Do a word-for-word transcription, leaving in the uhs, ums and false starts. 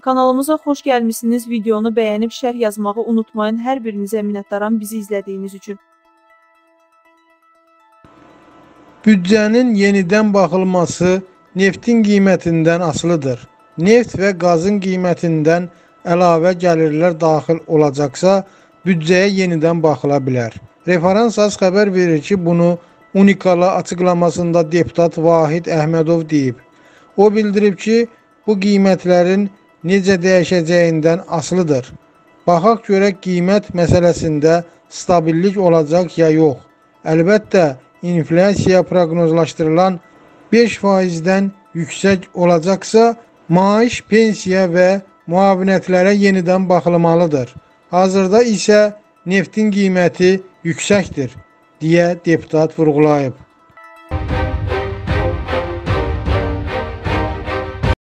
Kanalımıza xoş gəlmişsiniz. Videonu bəyənib şərh yazmağı unutmayın. Hər birinizə minnətdaram bizi izlədiyiniz üçün. Büdcənin yenidən baxılması neftin qiymətindən asılıdır. Neft və qazın qiymətindən əlavə gəlirlər daxil olacaqsa, büdcəyə yenidən baxıla bilər. Referans az xəbər verir ki, bunu Unikala açıqlamasında deputat Vahid Əhmədov deyib. O bildirib ki, bu qiymətlərin necə dəyişəcəyindən asılıdır. Baxaq görək qiymət məsələsində stabillik olacaq ya yox. Əlbəttə, inflyasiya proqnozlaşdırılan beş faizdən yüksək olacaqsa, maaş, pensiya və müavinətlərə yenidən baxılmalıdır. Hazırda isə neftin qiyməti yüksəkdir, deyə deputat vurğulayıb.